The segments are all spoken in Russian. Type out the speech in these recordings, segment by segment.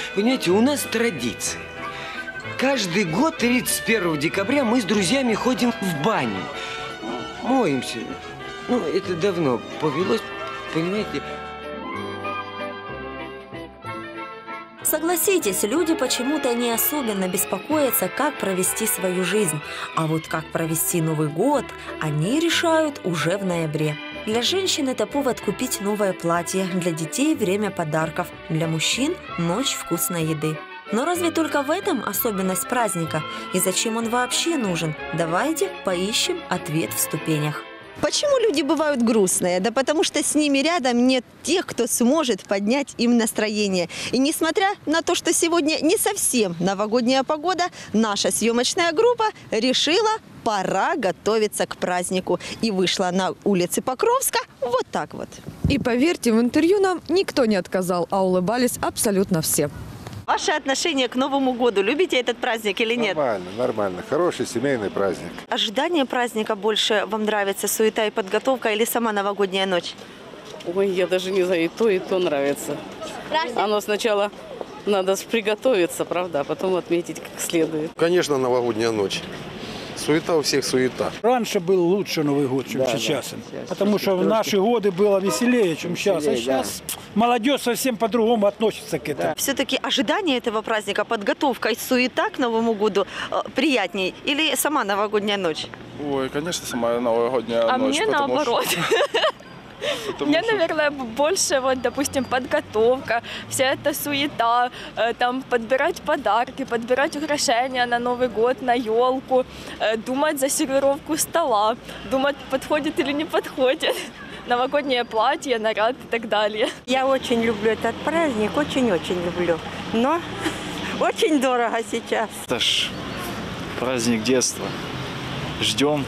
Понимаете, у нас традиция. Каждый год 31 декабря мы с друзьями ходим в баню. Моемся. Ну, это давно повелось, понимаете. Согласитесь, люди почему-то не особенно беспокоятся, как провести свою жизнь. А вот как провести Новый год, они решают уже в ноябре. Для женщин это повод купить новое платье, для детей время подарков, для мужчин ночь вкусной еды. Но разве только в этом особенность праздника? И зачем он вообще нужен? Давайте поищем ответ в ступенях. Почему люди бывают грустные? Да потому что с ними рядом нет тех, кто сможет поднять им настроение. И несмотря на то, что сегодня не совсем новогодняя погода, наша съемочная группа решила, пора готовиться к празднику. И вышла на улицы Покровска вот так вот. И поверьте, в интервью нам никто не отказал, а улыбались абсолютно все. Ваше отношение к Новому году? Любите этот праздник или нет? Нормально, нормально. Хороший семейный праздник. Ожидание праздника больше вам нравится, суета и подготовка, или сама новогодняя ночь? Ой, я даже не знаю, и то нравится. Оно сначала надо приготовиться, правда, а потом отметить как следует. Конечно, новогодняя ночь. Суета у всех суета. Раньше был лучше Новый год, чем сейчас. Потому что в наши годы было веселее, чем сейчас. А сейчас молодежь совсем по-другому относится к этому. Все-таки ожидание этого праздника, подготовка и суета к Новому году приятней или сама новогодняя ночь? Ой, конечно, сама новогодняя ночь. А мне наоборот. Мне, наверное, больше, вот, допустим, подготовка, вся эта суета, там, подбирать подарки, подбирать украшения на Новый год, на елку, думать за сервировку стола, думать, подходит или не подходит, новогоднее платье, наряд и так далее. Я очень люблю этот праздник, очень-очень люблю, но очень дорого сейчас. Это ж праздник детства, ждем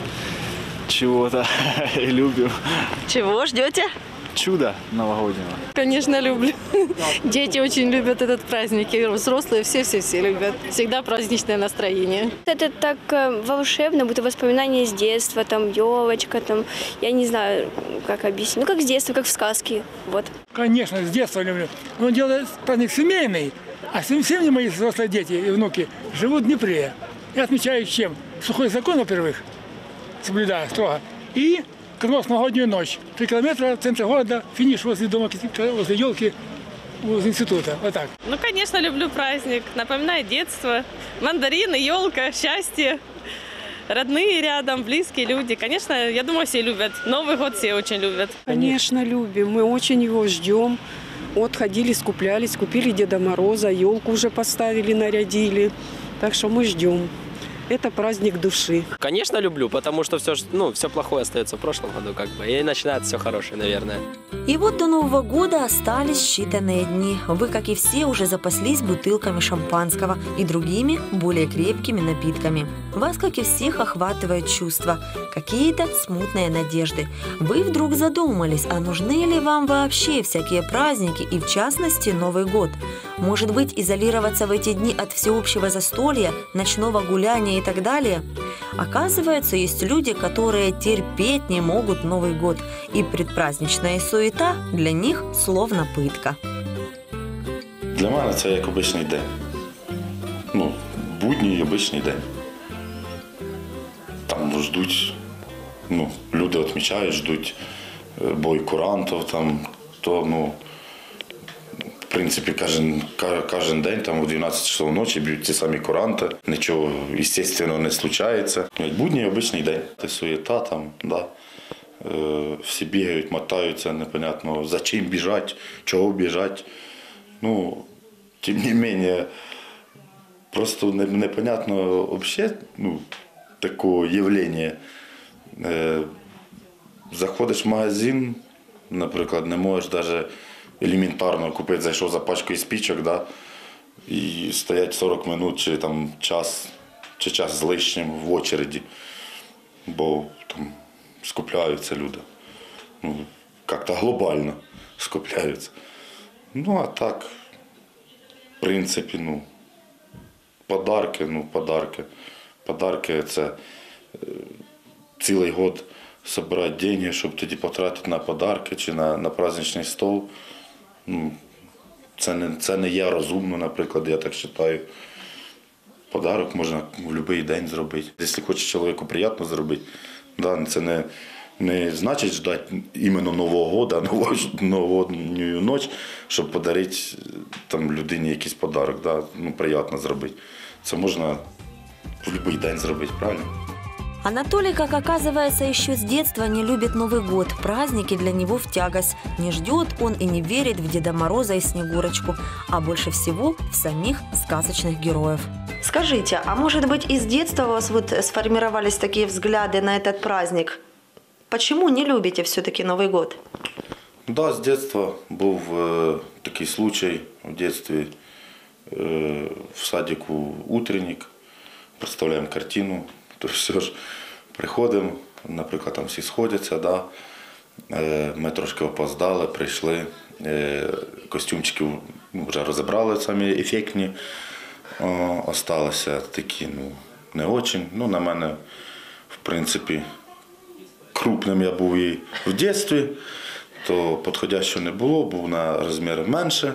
чего-то и любим. Чего ждете? Чудо новогоднего. Конечно, люблю. Дети очень любят этот праздник, и взрослые все любят. Всегда праздничное настроение. Это так волшебно, будто воспоминания с детства, там елочка, там, я не знаю, как объяснить. Ну, как с детства, как в сказке, вот. Конечно, с детства люблю. Он делает праздник семейный, а все мои взрослые дети и внуки живут в Днепре. Я отмечаю чем? Сухой закон, во-первых, соблюдаю строго, и кросс новогоднюю ночь. 3 километра в центре города, финиш возле дома, возле елки, возле института. Вот так. Ну, конечно, люблю праздник. Напоминает детство. Мандарины, елка, счастье. Родные рядом, близкие люди. Конечно, я думаю, все любят. Новый год все очень любят. Конечно, любим. Мы очень его ждем. Вот ходили, скуплялись, купили Деда Мороза, елку уже поставили, нарядили. Так что мы ждем. Это праздник души. Конечно, люблю, потому что все плохое остается в прошлом году, как бы, и начинается все хорошее, наверное. И вот до Нового года остались считанные дни. Вы, как и все, уже запаслись бутылками шампанского и другими, более крепкими напитками. Вас, как и всех, охватывают чувства, какие-то смутные надежды. Вы вдруг задумались, а нужны ли вам вообще всякие праздники и, в частности, Новый год? Может быть, изолироваться в эти дни от всеобщего застолья, ночного гуляния и так далее? Оказывается, есть люди, которые терпеть не могут Новый год, и предпраздничная суета для них словно пытка. Для мене це як обичний день. Ну, будній обичний день. Там ждуть, люди відмічають, ждуть бой курантів, там, в принципі, кожен день, там, о 12 часов ночі б'ють ті самі куранти, нічого, звісно, не случається. Будній обичний день. Це суєта там, да. Всі бігають, мотаються, непонятно, за чим біжать, чого біжать. Тим не менше, просто непонятно взагалі, таке явлення. Заходиш в магазин, наприклад, не можеш навіть елементарно купити, зайшов за пачкою спичок, да, і стоять 40 минут чи там час з лишнім в очереді, бо там скупляються люди. Як-то глобально скупляються. А так, в принципі, подарки. Подарки – це цілий год збирати гроші, щоб тоді потратити на подарки чи на праздничний стол. Це не є розумно, наприклад, я так вважаю. Подарок можна в будь-який день зробити. Якщо хоче чоловіку приємно зробити, да, це не значить ждати іменно Нового року, новогодню ніч, щоб подарити там, людині якийсь подарок, да, ну, приємно зробити. Це можна в будь-який день зробити, правильно? Анатолий, как оказывается, еще с детства не любит Новый год. Праздники для него в тягость. Не ждет он и не верит в Деда Мороза и Снегурочку, а больше всего в самих сказочных героев. Скажите, а может быть из детства у вас вот сформировались такие взгляды на этот праздник? Почему не любите все-таки Новый год? Да, з дитинства був такий случай в дитинстві. В садику утренник, представляємо картину, то все ж приходимо, наприклад, там всі сходяться, да? Ми трошки опоздали, прийшли, костюмчики вже розібрали самі ефектні, осталися такі, ну, не очень. Ну, на мене, в принципі, крупним я був і в дитинстві, то підходящого не було, був на розмір менше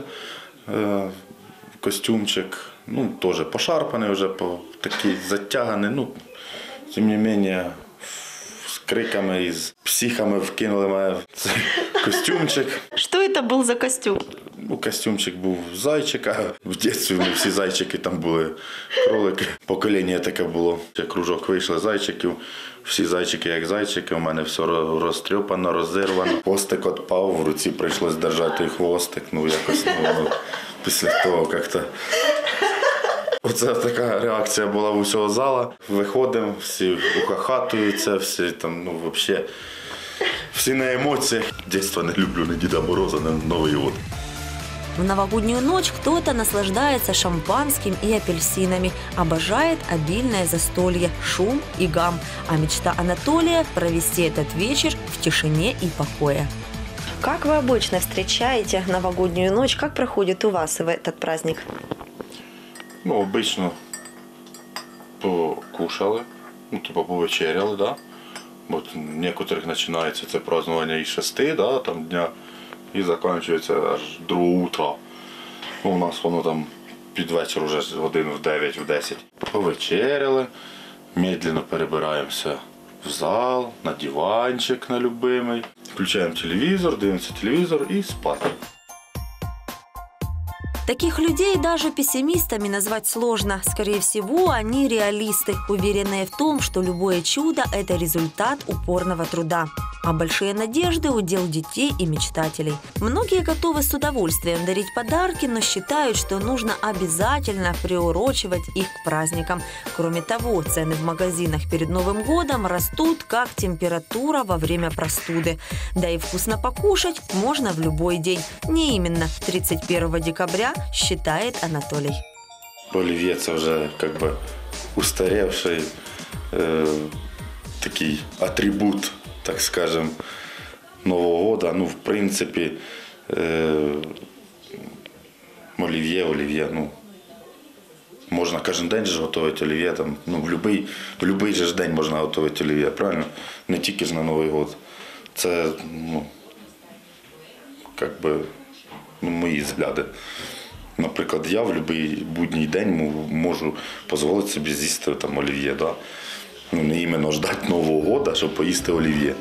костюмчик, ну, теж пошарпаний вже, такий затяганий, ну, тим не менше, з криками і з психами вкинули мене цей костюмчик. Що це був за костюм? Ну, костюмчик був зайчика. В дитинстві ми всі зайчики там були, кролики. Покоління таке було. Кружок вийшли зайчиків, всі зайчики як зайчики, у мене все розтрьопано, розірвано. Хвостик відпав, в руці прийшлось держати той хвостик, ну якось, ну, після того як-то. Оце така реакція була в усього зала. Виходимо, всі ухахатуються, всі там, ну, взагалі, всі на емоціях. Дитинство не люблю ні Деда Мороза, ні Новий год. В новогоднюю ночь кто-то наслаждается шампанским и апельсинами, обожает обильное застолье, шум и гам, а мечта Анатолия – провести этот вечер в тишине и покое. Как вы обычно встречаете новогоднюю ночь? Как проходит у вас в этот праздник? Ну, обично покушали, ну, типа повечеряли, да. От у некоторих починається це празднування із 6, да, там, дня, і закінчується аж 2 утра. Ну, у нас воно там під вечір вже годин в 9, в 10. Повечеряли, медленно перебираємося в зал, на диванчик на любимий. Включаємо телевізор, дивимося телевізор і спати. Таких людей даже пессимистами назвать сложно. Скорее всего, они реалисты, уверенные в том, что любое чудо – это результат упорного труда. А большие надежды – удел детей и мечтателей. Многие готовы с удовольствием дарить подарки, но считают, что нужно обязательно приурочивать их к праздникам. Кроме того, цены в магазинах перед Новым годом растут, как температура во время простуды. Да и вкусно покушать можно в любой день. Не именно 31 декабря, считает Анатолий. Олів'є – це вже, как бы, устаревший такий атрибут, так скажем, Нового года. Ну, в принципі, олів'є, ну, можна кожен день же готувати олів'є, там, ну, в будь-який же день можна готувати олів'є, правильно? Не тільки ж на Новий год. Це, ну, как бы, ну, мої взгляди. Наприклад, я в будь-який будній день можу дозволити собі з'їсти там олів'є, да? Ну, не іменно ждати Нового року, щоб поїсти олів'є.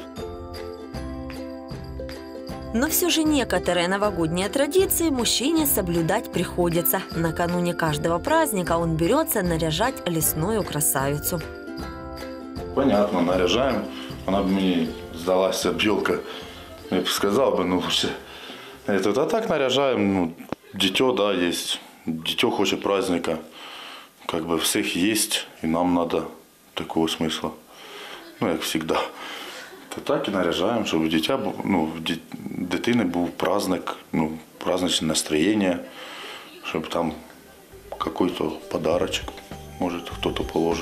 Но все же некоторые новогодние традиции мужчине соблюдать приходится. Накануне каждого праздника он берется наряжать лесную красавицу. Понятно, наряжаем. Она бы мне сдалась, бьелка, я бы сказал бы, ну, а так наряжаем, ну, дитё, да, есть. Дитё хочет праздника. Как бы всех есть, и нам надо такого смысла. Ну, як всегда. То так і наряжаємо, щоб у дитя, ну, в дитини був праздник, ну, праздничне настроєння, щоб там какой-то подарочек, может, кто-то положит.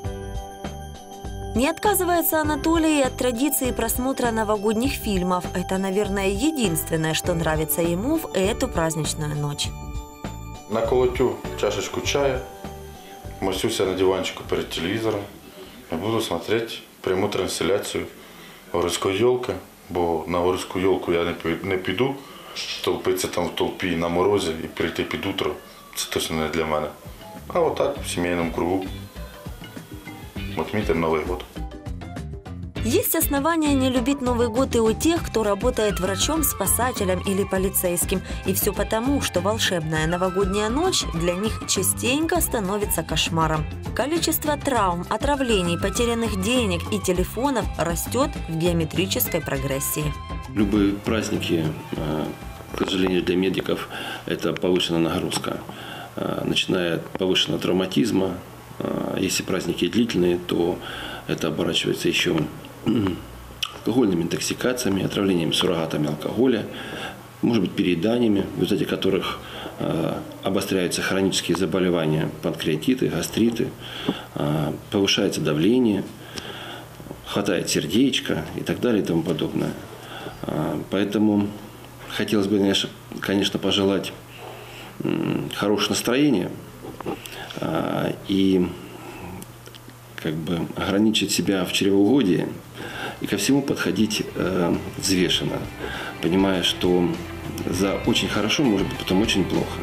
Не отказывается Анатолий от традиции просмотра новогодних фильмов. Это, наверное, единственное, что нравится ему в эту праздничную ночь. Наколотю чашечку чая, мосюся на диванчику перед телевизором и буду смотреть прямую трансляцию «Городской елки», Бо на горську йолку я не піду, толпитися там в толпі на морозі і прийти під утро. Це точно не для мене. А отак в сімейному кругу отмітимо Новий год. Есть основания не любить Новый год и у тех, кто работает врачом, спасателем или полицейским. И все потому, что волшебная новогодняя ночь для них частенько становится кошмаром. Количество травм, отравлений, потерянных денег и телефонов растет в геометрической прогрессии. Любые праздники, к сожалению, для медиков это повышенная нагрузка. Начиная от повышенного травматизма, если праздники длительные, то это оборачивается еще алкогольными интоксикациями, отравлениями суррогатами алкоголя, может быть, перееданиями, в результате которых обостряются хронические заболевания, панкреатиты, гастриты, повышается давление, хватает сердечко и так далее и тому подобное. Поэтому хотелось бы, конечно, пожелать хорошего настроения и как бы ограничить себя в чревоугодии и ко всему подходить взвешенно, понимая, что за очень хорошо может быть потом очень плохо.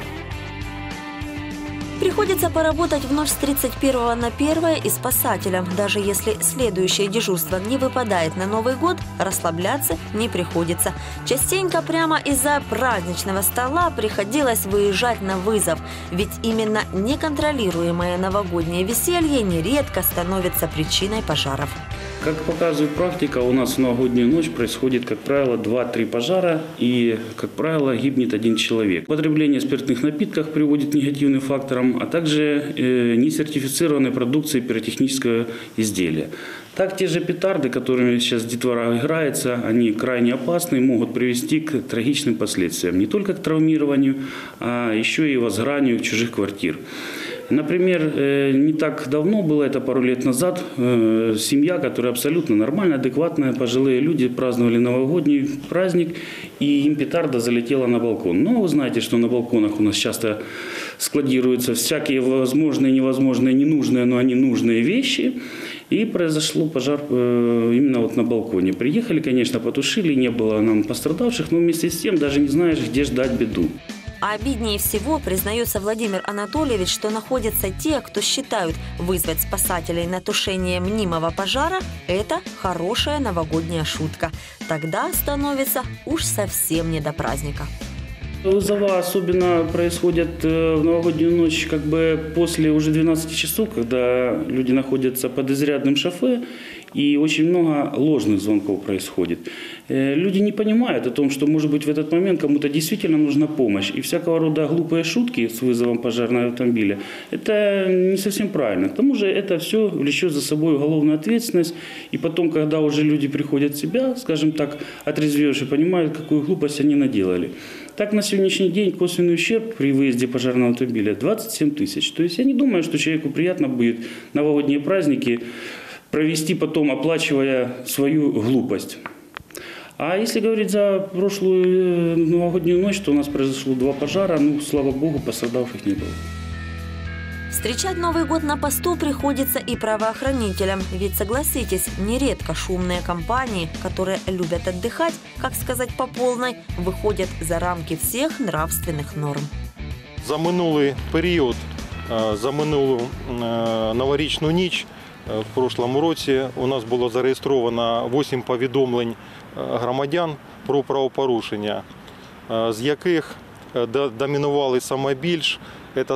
Приходится поработать в ночь с 31 на 1 и спасателям. Даже если следующее дежурство не выпадает на Новый год, расслабляться не приходится. Частенько прямо из-за праздничного стола приходилось выезжать на вызов. Ведь именно неконтролируемое новогоднее веселье нередко становится причиной пожаров. Как показывает практика, у нас в новогоднюю ночь происходит, как правило, 2-3 пожара и, как правило, гибнет 1 человек. Употребление спиртных напитков приводит к негативным факторам, а также несертифицированной продукции пиротехнического изделия. Так, те же петарды, которыми сейчас детвора играется, они крайне опасны и могут привести к трагичным последствиям. Не только к травмированию, а еще и возгоранию чужих квартир. Например, не так давно, было это пару лет назад, семья, которая абсолютно нормальная, адекватная, пожилые люди праздновали новогодний праздник, и им петарда залетела на балкон. Но вы знаете, что на балконах у нас часто складируются всякие возможные, невозможные, ненужные, но они нужные вещи. И произошел пожар именно вот на балконе. Приехали, конечно, потушили, не было нам пострадавших, но вместе с тем даже не знаешь, где ждать беду. А обиднее всего, признается Владимир Анатольевич, что находятся те, кто считают вызвать спасателей на тушение мнимого пожара – это хорошая новогодняя шутка. Тогда становится уж совсем не до праздника. Вызова особенно происходят в новогоднюю ночь как бы после уже 12 часов, когда люди находятся под изрядным шофе, и очень много ложных звонков происходит. Люди не понимают о том, что, может быть, в этот момент кому-то действительно нужна помощь. И всякого рода глупые шутки с вызовом пожарного автомобиля – это не совсем правильно. К тому же это все влечет за собой уголовную ответственность. И потом, когда уже люди приходят в себя, скажем так, отрезвевшие, понимают, какую глупость они наделали. Так, на сегодняшний день косвенный ущерб при выезде пожарного автомобиля 27 тысяч. То есть я не думаю, что человеку приятно будет новогодние праздники провести потом, оплачивая свою глупость. А если говорить за прошлую новогоднюю ночь, то у нас произошло 2 пожара, ну, слава богу, пострадавших не было. Встречать Новый год на посту приходится и правоохранителям. Ведь, согласитесь, нередко шумные компании, которые любят отдыхать, как сказать по полной, выходят за рамки всех нравственных норм. За минулий період, за минулу новорічну ніч в прошлому році у нас було зареєстровано 8 повідомлень громадян про правопорушення, з яких домінували саме більш це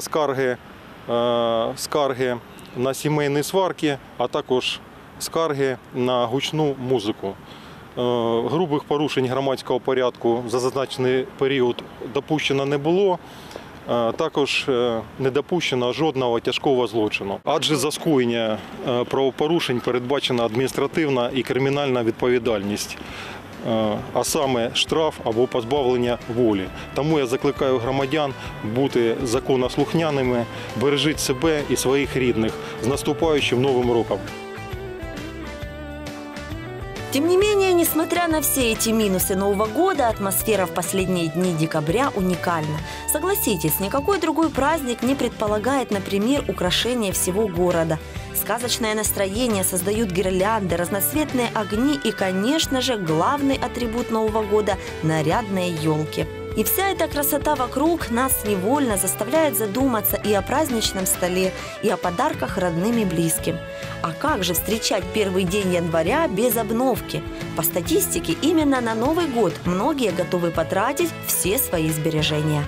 скарги на сімейні сварки, а також скарги на гучну музику. Грубих порушень громадського порядку за зазначений період допущено не було. Також не допущено жодного тяжкого злочину. Адже за скоєння правопорушень передбачена адміністративна і кримінальна відповідальність, а саме штраф або позбавлення волі. Тому я закликаю громадян бути законослухняними, бережіть себе і своїх рідних з наступаючим Новим роком. Тем не менее, несмотря на все эти минусы Нового года, атмосфера в последние дни декабря уникальна. Согласитесь, никакой другой праздник не предполагает, например, украшение всего города. Сказочное настроение создают гирлянды, разноцветные огни и, конечно же, главный атрибут Нового года – нарядные елки. И вся эта красота вокруг нас невольно заставляет задуматься и о праздничном столе, и о подарках родным и близким. А как же встречать первый день января без обновки? По статистике, именно на Новый год многие готовы потратить все свои сбережения.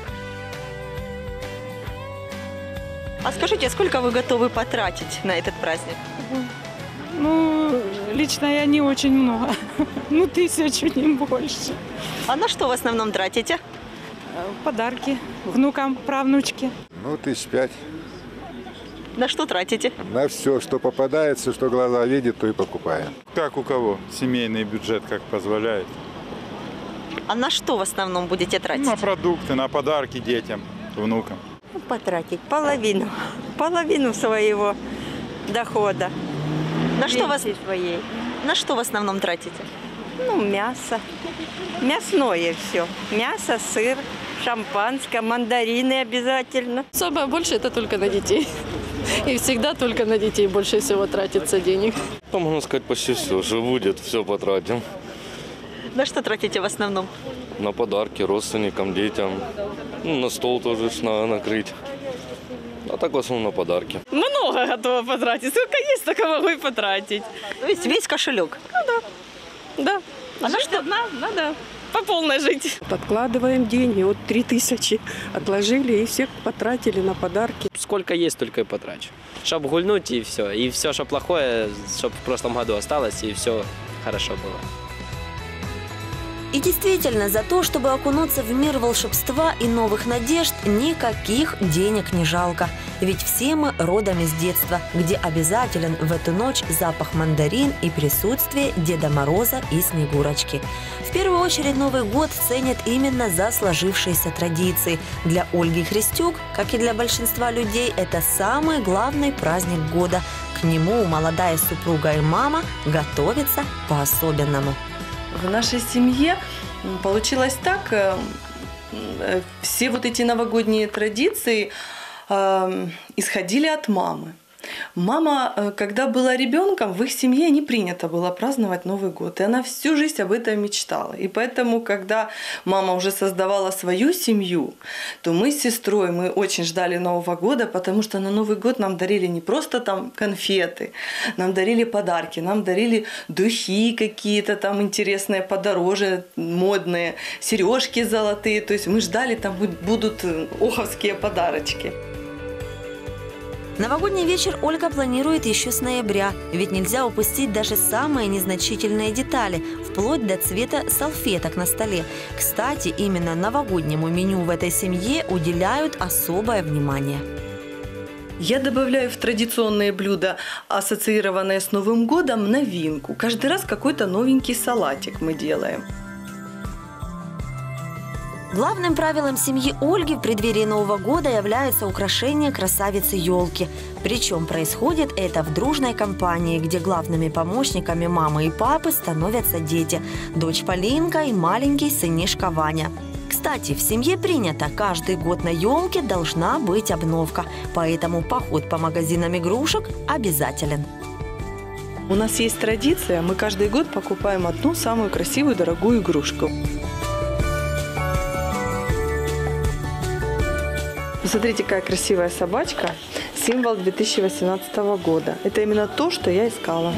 А скажите, сколько вы готовы потратить на этот праздник? Ну, лично я не очень много. Ну, 1000, не больше. А на что в основном тратите? Подарки внукам, правнучке. Ну, 5 000. На что тратите? На все, что попадается, что глаза видят, то и покупаем. Как у кого? Семейный бюджет как позволяет. А на что в основном будете тратить? На продукты, на подарки детям, внукам. Потратить половину своего дохода. На что вас своей? На что в основном тратите? Ну, мясо. Мясное все. Мясо, сыр, шампанское, мандарины обязательно. Самое больше это только на детей. И всегда только на детей больше всего тратится денег. Можно сказать, почти все. Что будет, все потратим. На что тратите в основном? На подарки родственникам, детям. Ну, на стол тоже надо накрыть. А так в основном на подарки. Много готова потратить. Сколько есть, столько могу и потратить. То есть весь кошелек? Ну да. Да. А на что? Надо по полной жить. Подкладываем деньги, вот 3000 отложили и все потратили на подарки. Сколько есть, столько и потрачу. Чтобы гульнуть и все. И все, что плохое, чтобы в прошлом году осталось, и все хорошо было. И действительно, за то, чтобы окунуться в мир волшебства и новых надежд, никаких денег не жалко. Ведь все мы родом из детства, где обязателен в эту ночь запах мандарин и присутствие Деда Мороза и Снегурочки. В первую очередь Новый год ценят именно за сложившиеся традиции. Для Ольги Христюк, как и для большинства людей, это самый главный праздник года. К нему молодая супруга и мама готовятся по-особенному. В нашей семье получилось так, все вот эти новогодние традиции исходили от мамы. Мама, когда была ребенком, в их семье не принято было праздновать Новый год. И она всю жизнь об этом мечтала. И поэтому, когда мама уже создавала свою семью, то мы с сестрой, мы очень ждали Нового года, потому что на Новый год нам дарили не просто там конфеты, нам дарили подарки, нам дарили духи какие-то там интересные, подороже, модные, сережки золотые. То есть мы ждали, там будут оховские подарочки. Новогодний вечер Ольга планирует еще с ноября, ведь нельзя упустить даже самые незначительные детали, вплоть до цвета салфеток на столе. Кстати, именно новогоднему меню в этой семье уделяют особое внимание. Я добавляю в традиционные блюда, ассоциированные с Новым годом, новинку. Каждый раз какой-то новенький салатик мы делаем. Главным правилом семьи Ольги в преддверии Нового года является украшение красавицы елки. Причем происходит это в дружной компании, где главными помощниками мамы и папы становятся дети. Дочь Полинка и маленький сынишка Ваня. Кстати, в семье принято, каждый год на елке должна быть обновка. Поэтому поход по магазинам игрушек обязателен. У нас есть традиция, мы каждый год покупаем одну самую красивую дорогую игрушку. Посмотрите, какая красивая собачка, символ 2018 года. Это именно то, что я искала.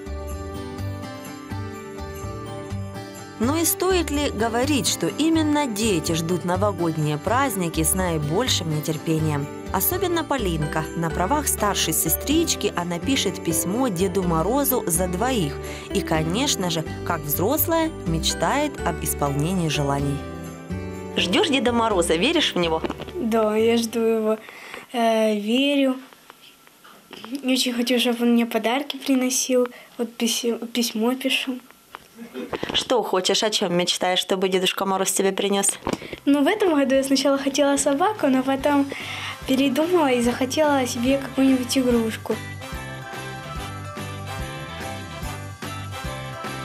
Ну и стоит ли говорить, что именно дети ждут новогодние праздники с наибольшим нетерпением? Особенно Полинка. На правах старшей сестрички она пишет письмо Деду Морозу за двоих. И, конечно же, как взрослая, мечтает об исполнении желаний. Ждешь Деда Мороза, веришь в него? Да, я жду его, верю. Очень хочу, чтобы он мне подарки приносил. Вот письмо пишу. Что хочешь, о чем мечтаешь, чтобы Дедушка Мороз тебе принес? Ну, в этом году я сначала хотела собаку, но потом передумала и захотела себе какую-нибудь игрушку.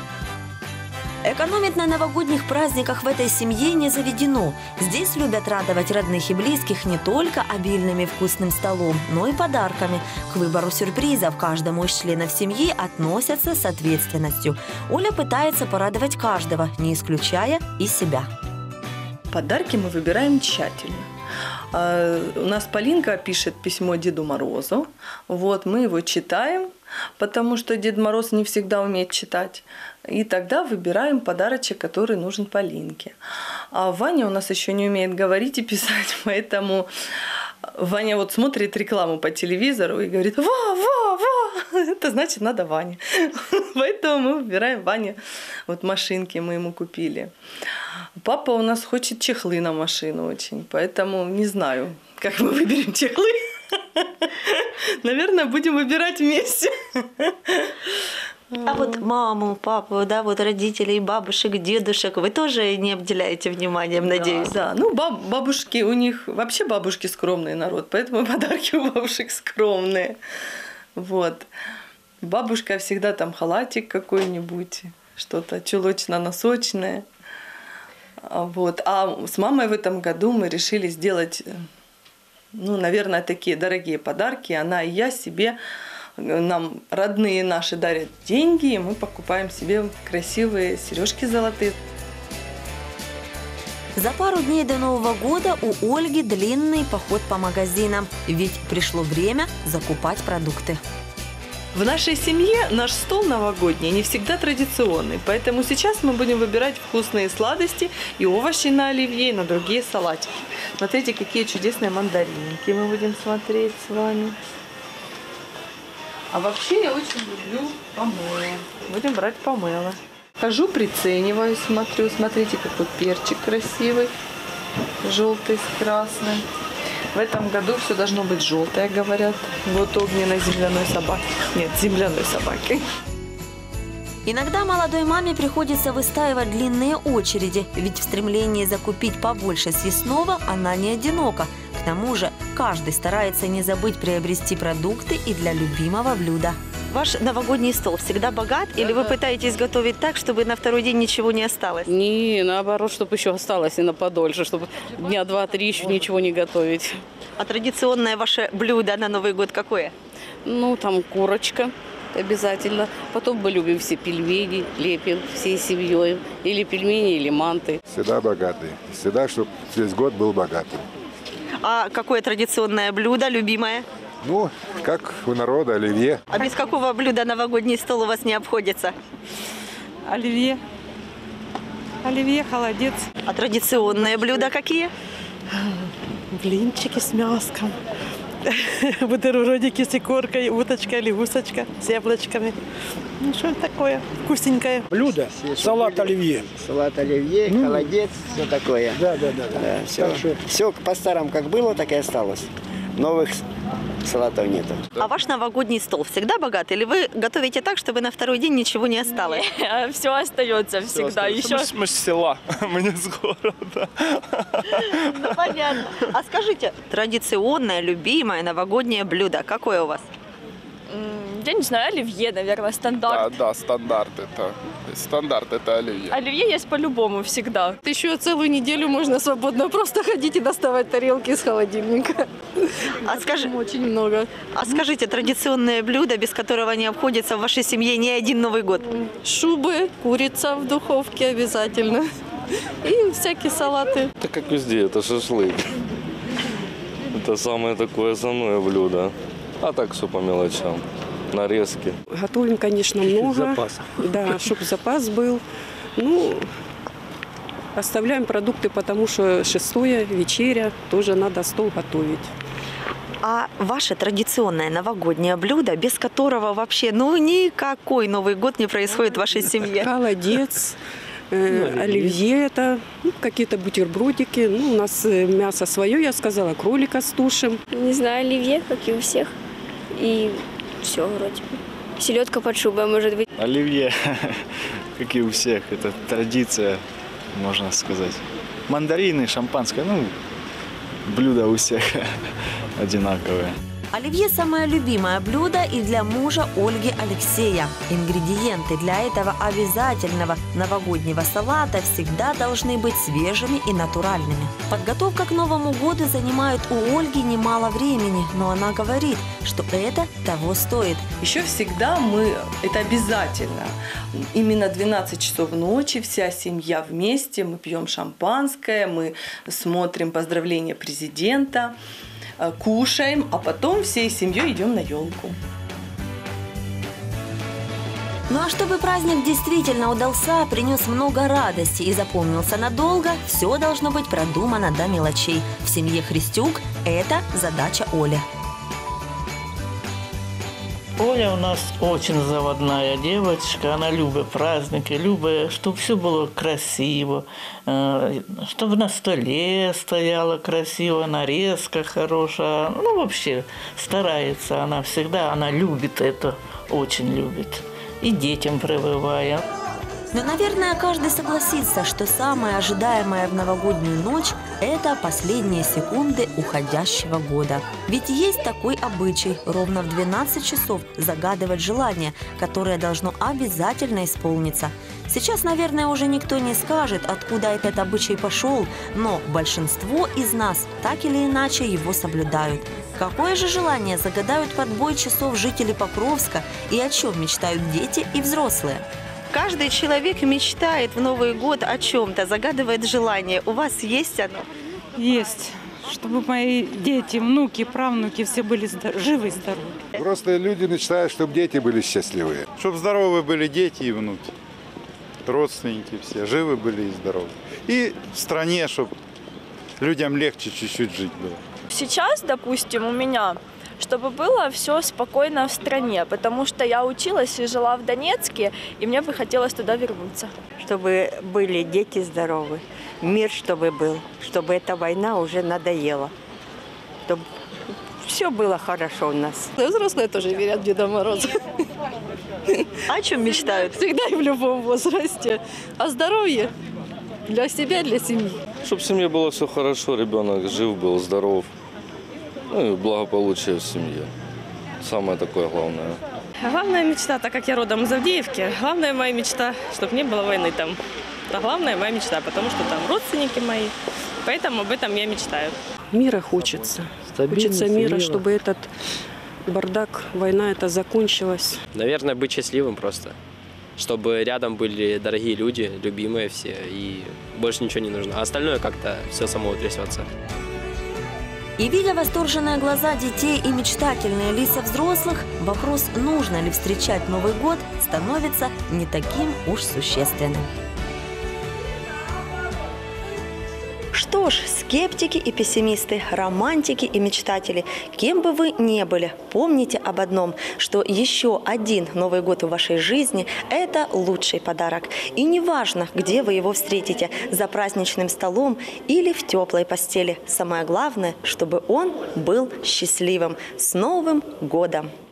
Экономить на новогодних праздниках в этой семье не заведено. Здесь любят радовать родных и близких не только обильным и вкусным столом, но и подарками. К выбору сюрпризов каждому из членов семьи относятся с ответственностью. Оля пытается порадовать каждого, не исключая и себя. Подарки мы выбираем тщательно. У нас Полинка пишет письмо Деду Морозу. Вот, мы его читаем, потому что Дед Мороз не всегда умеет читать. И тогда выбираем подарочек, который нужен Полинке. А Ваня у нас еще не умеет говорить и писать, поэтому Ваня вот смотрит рекламу по телевизору и говорит: «Во, это значит надо Ване». Поэтому мы выбираем Ване. Вот машинки мы ему купили. Папа у нас хочет чехлы на машину очень, поэтому не знаю, как мы выберем чехлы. Наверное, будем выбирать вместе. А вот маму, папу, да, вот родителей, бабушек, дедушек вы тоже не обделяете вниманием, надеюсь? Да, ну бабушки, у них вообще бабушки скромный народ, поэтому подарки у бабушек скромные. Вот. Бабушка всегда там халатик какой-нибудь, что-то чулочно-носочное. Вот. А с мамой в этом году мы решили сделать, ну, наверное, такие дорогие подарки. Она и я себе, нам родные наши дарят деньги, и мы покупаем себе красивые сережки золотые. За пару дней до Нового года у Ольги длинный поход по магазинам, ведь пришло время закупать продукты. В нашей семье наш стол новогодний не всегда традиционный, поэтому сейчас мы будем выбирать вкусные сладости и овощи на оливье, и на другие салатики. Смотрите, какие чудесные мандаринки мы будем смотреть с вами. А вообще я очень люблю помело. Будем брать помело. Хожу, прицениваю, смотрю. Смотрите, какой перчик красивый, желтый с красным. В этом году все должно быть желтое, говорят. Вот огненной земляной собаки. Нет, земляной собаки. Иногда молодой маме приходится выстаивать длинные очереди, ведь в стремлении закупить побольше съестного она не одинока. К тому же каждый старается не забыть приобрести продукты и для любимого блюда. Ваш новогодний стол всегда богат, или вы пытаетесь готовить так, чтобы на второй день ничего не осталось? Не, наоборот, чтобы еще осталось и на подольше, чтобы дня 2-3 еще ничего не готовить. А традиционное ваше блюдо на Новый год какое? Ну, там курочка обязательно. Потом мы любим все пельмени, лепим всей семьей. Или пельмени, или манты. Всегда богатый. Всегда, чтобы весь год был богатым. А какое традиционное блюдо, любимое? Ну, как у народа, оливье. А без какого блюда новогодний стол у вас не обходится? Оливье. Оливье, холодец. А традиционные блюда какие? Блинчики с мяском. Бутербродики с икоркой, уточка или гусочка с яблочками. Ну, что это такое вкусненькое. Блюдо, салат оливье. Салат оливье, холодец, все такое. Да. Все по-старому как было, так и осталось. Новых салатов нету. А ваш новогодний стол всегда богат? Или вы готовите так, чтобы на второй день ничего не осталось? Все остается всегда. Еще... Мы с села, мы не с города. Ну, понятно. А скажите, традиционное, любимое новогоднее блюдо какое у вас? Я не знаю, оливье, наверное, стандарт. Да, стандарт это оливье. Оливье есть по-любому всегда. Еще целую неделю можно свободно просто ходить и доставать тарелки из холодильника. Очень много. А скажите, традиционное блюдо, без которого не обходится в вашей семье ни один Новый год? Шубы, курица в духовке обязательно. И всякие салаты. Это как везде, это шашлык. Это самое такое основное блюдо. А так все по мелочам. Нарезки. Готовим, конечно, много. Запас. Да, чтобы запас был. Ну, оставляем продукты, потому что 6-е, вечеря, тоже надо стол готовить. А ваше традиционное новогоднее блюдо, без которого вообще, никакой Новый год не происходит в вашей семье? Холодец, оливье это, какие-то бутербродики. У нас мясо свое, я сказала, кролика стушим. Не знаю, оливье, как и у всех. И все вроде бы. Селедка под шубой, может быть. Оливье, как и у всех, это традиция, можно сказать. Мандарины, шампанское, блюда у всех одинаковые. Оливье – самое любимое блюдо и для мужа Ольги Алексея. Ингредиенты для этого обязательного новогоднего салата всегда должны быть свежими и натуральными. Подготовка к Новому году занимает у Ольги немало времени, но она говорит, что это того стоит. Еще всегда это обязательно. Именно 12 часов ночи вся семья вместе, мы пьем шампанское, мы смотрим поздравления президента, кушаем, а потом всей семьей идем на елку. Ну а чтобы праздник действительно удался, принес много радости и запомнился надолго, все должно быть продумано до мелочей. В семье Христюк это задача Оли. Оля у нас очень заводная девочка, она любит праздники, любит, чтобы все было красиво, чтобы на столе стояло красиво, нарезка хорошая. Ну, вообще старается она всегда, она любит это, очень любит. И детям прививая. Но, наверное, каждый согласится, что самое ожидаемое в новогоднюю ночь – это последние секунды уходящего года. Ведь есть такой обычай – ровно в 12 часов загадывать желание, которое должно обязательно исполниться. Сейчас, наверное, уже никто не скажет, откуда этот обычай пошел, но большинство из нас так или иначе его соблюдают. Какое же желание загадают под бой часов жители Покровска и о чем мечтают дети и взрослые? Каждый человек мечтает в Новый год о чем-то, загадывает желание. У вас есть оно? Есть. Чтобы мои дети, внуки, правнуки все были живы и здоровы. Взрослые люди мечтают, чтобы дети были счастливые. Чтобы здоровы были дети и внуки. Родственники все живы были и здоровы. И в стране, чтобы людям легче чуть-чуть жить было. Сейчас, допустим, у меня, чтобы было все спокойно в стране, потому что я училась и жила в Донецке, и мне бы хотелось туда вернуться. Чтобы были дети здоровы, мир чтобы был, чтобы эта война уже надоела, чтобы все было хорошо у нас. Взрослые тоже верят в Деда Мороза. О чем мечтают? Всегда и в любом возрасте. О здоровье для себя, для семьи. Чтобы в семье было все хорошо, ребенок жив был, здоров. Ну и благополучие в семье. Самое такое главное. Главная мечта, так как я родом из Авдеевки, главная моя мечта, чтобы не было войны там. Это главная моя мечта, потому что там родственники мои. Поэтому об этом я мечтаю. Мира хочется. Хочется мира, чтобы этот бардак, война эта закончилась. Наверное, быть счастливым просто. Чтобы рядом были дорогие люди, любимые все, и больше ничего не нужно. А остальное как-то все само утрясется. И видя восторженные глаза детей и мечтательные лица взрослых, вопрос, нужно ли встречать Новый год, становится не таким уж существенным. Что ж, скептики и пессимисты, романтики и мечтатели, кем бы вы ни были, помните об одном, что еще один Новый год в вашей жизни – это лучший подарок. И неважно, где вы его встретите, за праздничным столом или в теплой постели. Самое главное, чтобы он был счастливым. С Новым годом!